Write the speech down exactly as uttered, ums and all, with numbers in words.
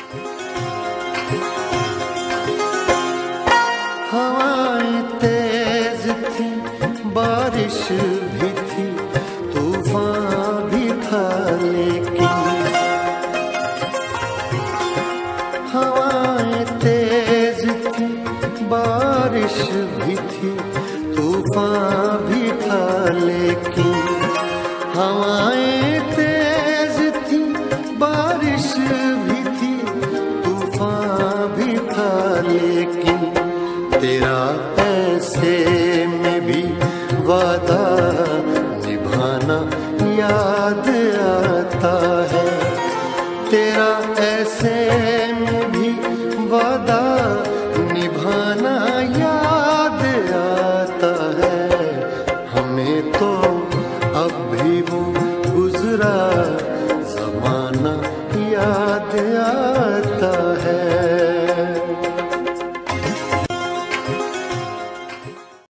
हवाएं तेज थी, बारिश भी थी, तूफान भी था, लेकिन हवाएं तेज थी, बारिश भी थी, तूफान भी था, लेकिन हवाएं तेज थी, बारिश भी थी, तूफान भी था, लेकिन तेरा ऐसे में भी वादा निभाना याद आता है। तेरा ऐसे में भी वादा निभाना याद आता है। हमें तो अब भी वो गुजरा जमाना याद आता